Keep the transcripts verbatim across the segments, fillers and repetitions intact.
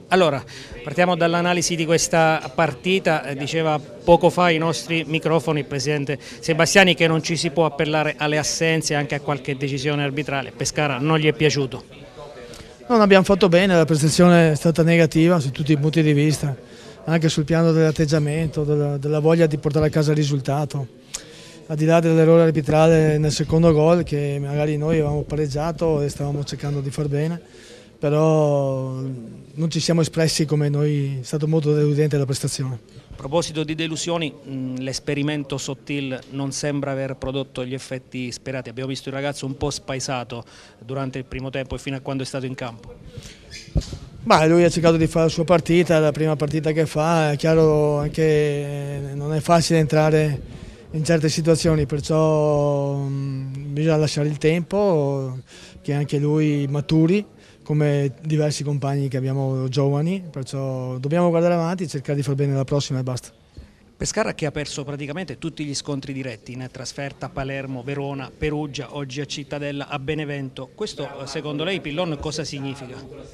Allora, partiamo dall'analisi di questa partita. Eh, diceva poco fa ai nostri microfoni il presidente Sebastiani che non ci si può appellare alle assenze, anche a qualche decisione arbitrale. Pescara non gli è piaciuto? Non abbiamo fatto bene, la prestazione è stata negativa su tutti i punti di vista, anche sul piano dell'atteggiamento, della, della voglia di portare a casa il risultato. Al di là dell'errore arbitrale nel secondo gol, che magari noi avevamo pareggiato e stavamo cercando di far bene, però non ci siamo espressi come noi, è stato molto deludente la prestazione. A proposito di delusioni, l'esperimento Sottil non sembra aver prodotto gli effetti sperati. Abbiamo visto il ragazzo un po' spaesato durante il primo tempo e fino a quando è stato in campo. Ma lui ha cercato di fare la sua partita, è la prima partita che fa, è chiaro anche non è facile entrare in certe situazioni, perciò bisogna lasciare il tempo che anche lui maturi, come diversi compagni che abbiamo giovani, perciò dobbiamo guardare avanti e cercare di far bene la prossima e basta. Pescara che ha perso praticamente tutti gli scontri diretti in trasferta a Palermo, Verona, Perugia, oggi a Cittadella, a Benevento. Questo secondo lei, Pillon, cosa significa?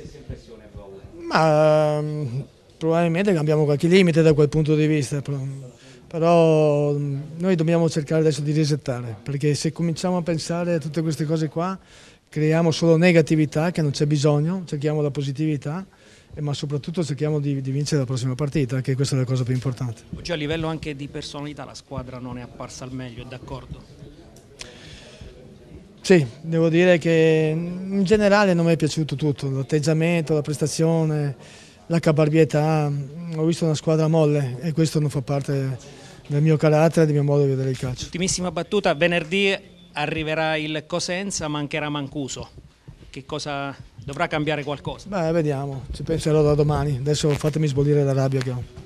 Ma probabilmente cambiamo qualche limite da quel punto di vista, però noi dobbiamo cercare adesso di resettare, perché se cominciamo a pensare a tutte queste cose qua creiamo solo negatività, che non c'è bisogno, cerchiamo la positività, ma soprattutto cerchiamo di, di vincere la prossima partita, che questa è la cosa più importante. Oggi a livello anche di personalità la squadra non è apparsa al meglio, è d'accordo? Sì, devo dire che in generale non mi è piaciuto tutto, l'atteggiamento, la prestazione, la caparbietà. Ho visto una squadra molle e questo non fa parte del mio carattere, del mio modo di vedere il calcio. Ultimissima battuta, venerdì arriverà il Cosenza, mancherà Mancuso. Che cosa dovrà cambiare qualcosa? Beh, vediamo, ci penserò da domani, adesso fatemi sbollire la rabbia che ho.